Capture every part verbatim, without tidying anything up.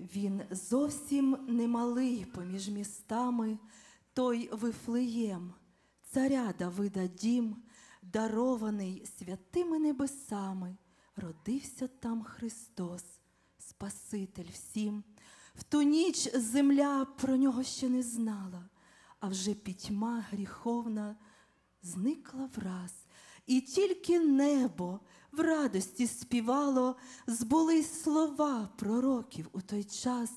Він зовсім немалий поміж містами, той Вифлеєм, царя Давида дім, дарований святими небесами, родився там Христос, Спаситель всім. В ту ніч земля про нього ще не знала, а вже пітьма гріховна зникла враз. І тільки небо в радості співало, збулись слова пророків у той час.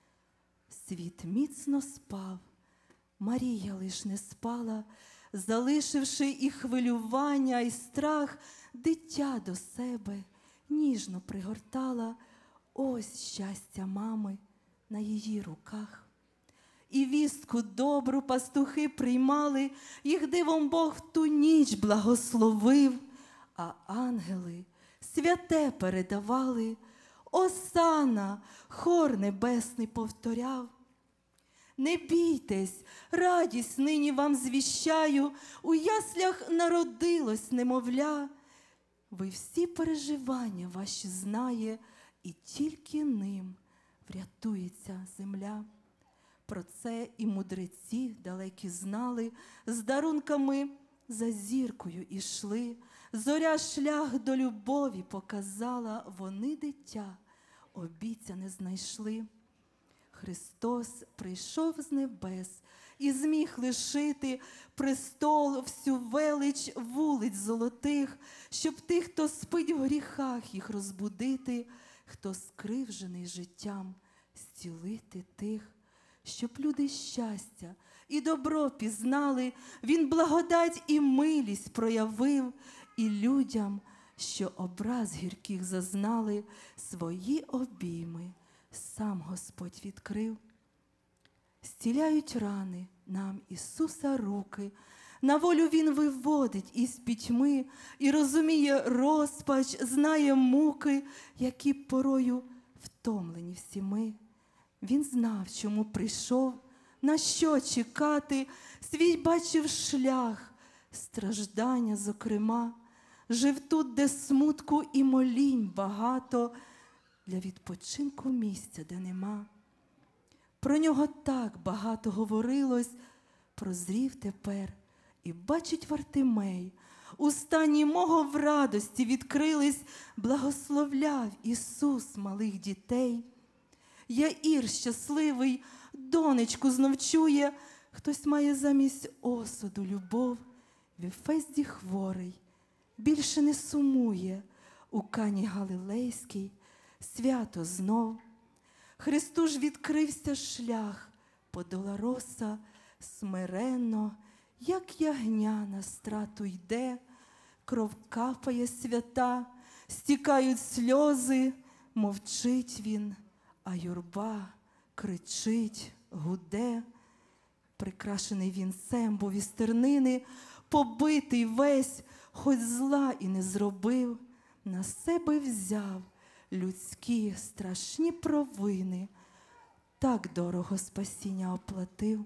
Світ міцно спав, Марія лиш не спала, залишивши і хвилювання, і страх, дитя до себе ніжно пригортала. Ось щастя мами на її руках. І вістку добру пастухи приймали, їх дивом Бог в ту ніч благословив, а ангели святе передавали. Осана, хор небесний повторяв. Не бійтесь, радість нині вам звіщаю, у яслях народилось немовля. Ви всі переживання ваші знає, і тільки ним врятується земля. Про це і мудреці далекі знали, з дарунками за зіркою ішли. Зоря шлях до любові показала, вони дитя обіцяне знайшли. Христос прийшов з небес і зміг лишити престол, всю велич вулиць золотих, щоб тих, хто спить в гріхах, їх розбудити, хто скривжений життям, зцілити тих, щоб люди щастя і добро пізнали. Він благодать і милість проявив, і людям, що образ гірких зазнали, свої обійми сам Господь відкрив. Зціляють рани нам Ісуса руки, на волю Він виводить із пітьми, і розуміє розпач, знає муки, які порою втомлені всі ми. Він знав, чому прийшов, на що чекати, свій бачив шлях, страждання зокрема. Жив тут, де смутку і молінь багато, для відпочинку місця, де нема. Про нього так багато говорилось, прозрів тепер і бачить Вартимей. Уста німого в радості відкрились, благословляв Ісус малих дітей. Яїр щасливий донечку знов чує, хтось має замість осуду любов. Віфезді хворий більше не сумує, у Кані Галилейській свято знов. Христу ж відкрився шлях, по Долороса смиренно, як ягня на страту йде, кров капає свята, стікають сльози, мовчить він, а юрба кричить, гуде. Прикрашений вінцем був із тернини, побитий весь, хоч зла і не зробив, на себе взяв людські страшні провини, так дорого спасіння оплатив.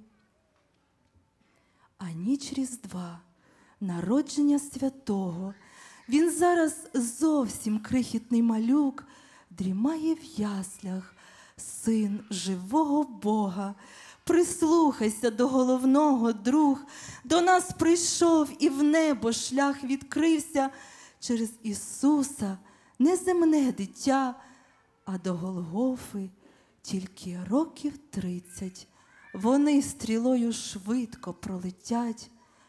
А ніч Різдва, народження святого, він зараз зовсім крихітний малюк, дрімає в яслях, син живого Бога. Прислухайся до головного, друг, до нас прийшов і в небо шлях відкрився через Ісуса, неземне дитя, а до Голгофи тільки років тридцять. Вони стрілою швидко пролетять.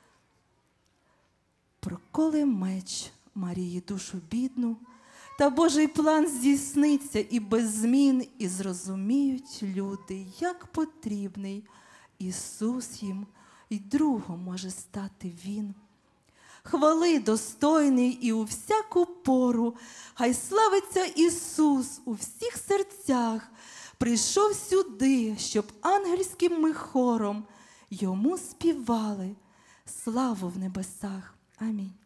Проколе меч Марії душу бідну, та Божий план здійсниться і без змін, і зрозуміють люди, як потрібний Ісус їм, і другом може стати Він. Хвали достойний і у всяку пору, хай славиться Ісус у всіх серцях. Прийшов сюди, щоб ангельським ми хором йому співали славу в небесах. Амінь.